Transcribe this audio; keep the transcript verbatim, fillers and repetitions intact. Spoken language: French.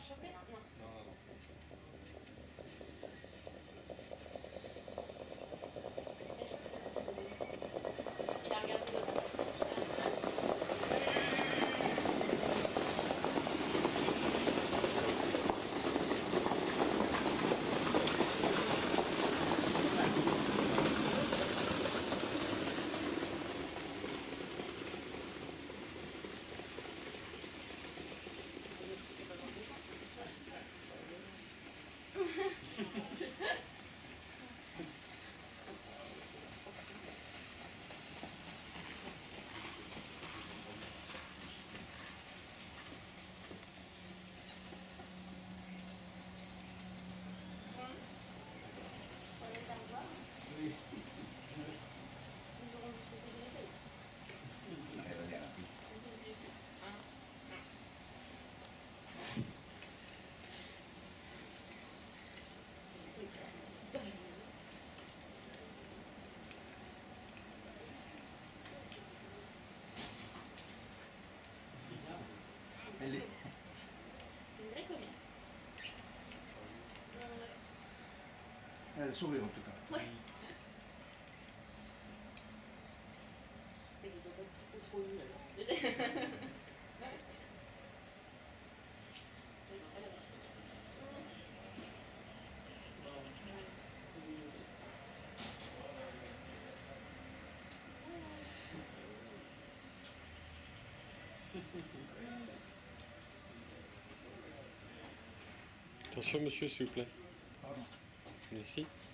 chopé, non? Non. Non, non, non. Mais je crois que c'est bon. Il a regardé l'autre. Oui. Nous aurons vu ce que c'est déjà. Eh, regarde. Elle est... Une vraie comédie. Elle sourit en tout cas. Ouais. C'est qu'ils ont pas trop trop nul alors. C'est ils vont pas l'avoir ça. Attention monsieur, s'il vous plaît. Pardon. Merci.